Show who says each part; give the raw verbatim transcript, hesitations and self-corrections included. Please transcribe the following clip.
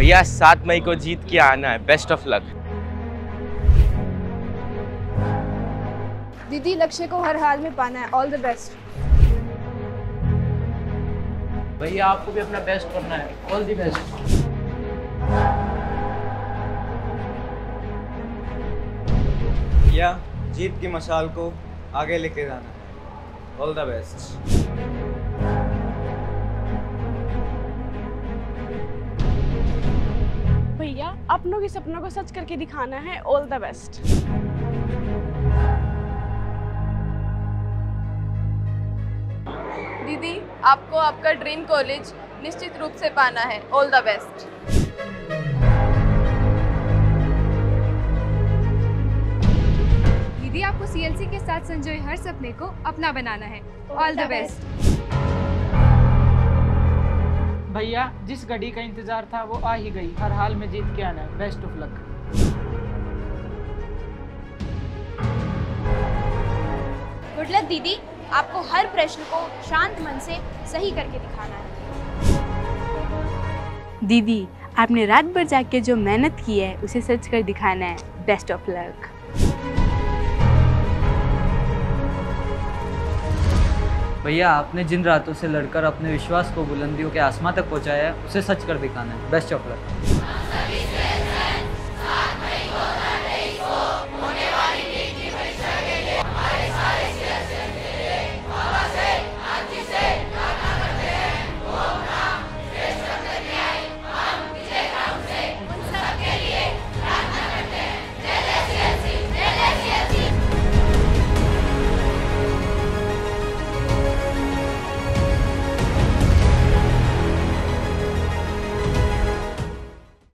Speaker 1: भैया सात मई को जीत के आना है, बेस्ट ऑफ लक।
Speaker 2: दीदी लक्ष्य को हर हाल में पाना है, ऑल द बेस्ट।
Speaker 3: भैया आपको भी अपना बेस्ट करना है, ऑल द बेस्ट।
Speaker 4: या जीत की मशाल को आगे लेके जाना है, ऑल द बेस्ट।
Speaker 2: भैया अपनों के सपनों को सच करके दिखाना है, ऑल द बेस्ट।
Speaker 5: दीदी आपको आपका ड्रीम कॉलेज निश्चित रूप से पाना है, ऑल द बेस्ट।
Speaker 6: दीदी आपको सीएलसी के साथ संजोए हर सपने को अपना बनाना है, ऑल द बेस्ट।
Speaker 3: भैया जिस घड़ी का इंतजार था वो आ ही गई, हर हाल में जीत के आना है, best of luck.
Speaker 7: Good luck दीदी, आपको हर प्रश्न को शांत मन से सही करके दिखाना है।
Speaker 8: दीदी आपने रात भर जाग के जो मेहनत की है उसे सच कर दिखाना है, बेस्ट ऑफ लक।
Speaker 9: भैया आपने जिन रातों से लड़कर अपने विश्वास को बुलंदियों के आसमां तक पहुंचाया है उसे सच कर दिखाना है, बेस्ट ऑफ लक।